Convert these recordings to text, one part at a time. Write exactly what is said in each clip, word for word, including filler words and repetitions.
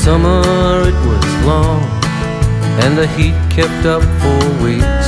summer it was long, and the heat kept up for weeks.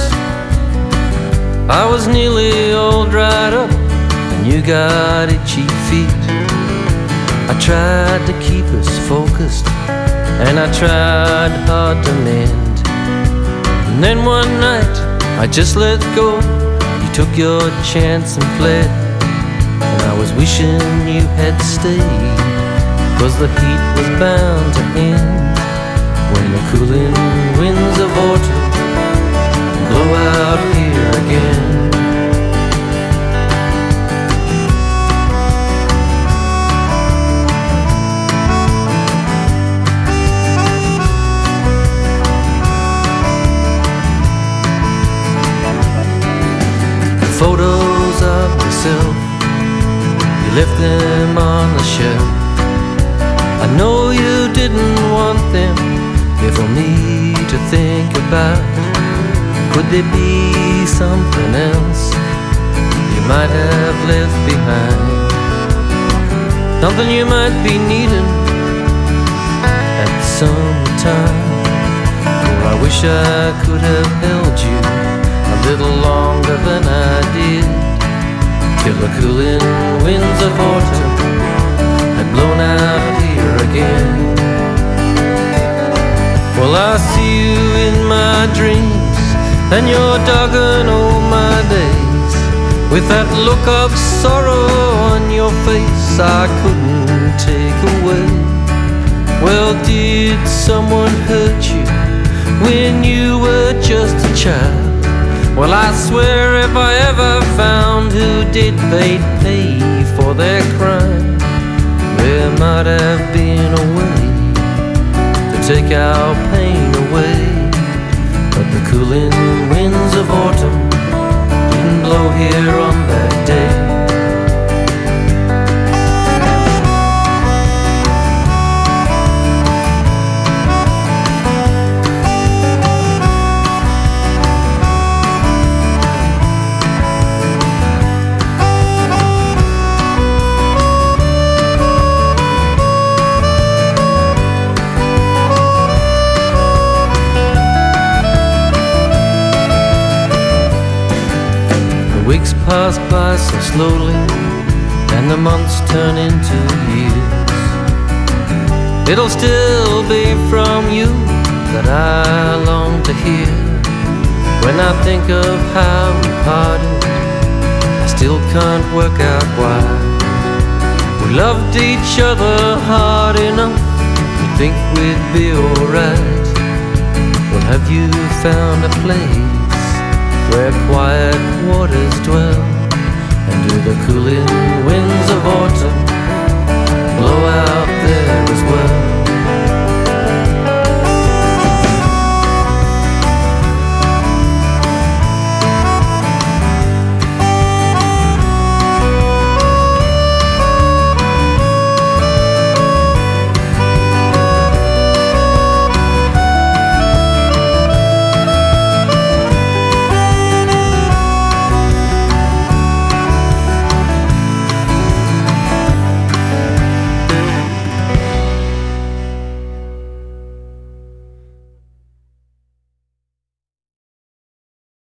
I was nearly all dried up, and you got itchy feet. I tried to keep us focused, and I tried hard to mend. And then one night I just let go. You took your chance and fled, and I was wishing you had stayed, 'cause the heat was bound to end when the cooling winds of autumn blow out here again. Photos of yourself, you left them on the shelf. I know you didn't want them here for me to think about. Could there be something else you might have left behind? Something you might be needing at some time. For I wish I could have held you a little longer than I did, till the cooling winds of autumn had blown out here again. Well, I see you in my dreams, and you're dogging all my days, with that look of sorrow on your face I couldn't take away. Well, did someone hurt you when you were just a child? Well, I swear if I ever found who did, they'd pay for their crime. There might have been a way to take our pain away, but the cooling winds of autumn didn't blow here on that day. Weeks pass by so slowly, and the months turn into years. It'll still be from you that I long to hear. When I think of how we parted, I still can't work out why. We loved each other hard enough to think we'd be alright. Well, have you found a place where quiet waters dwell, and do the cooling winds of autumn blow out there as well?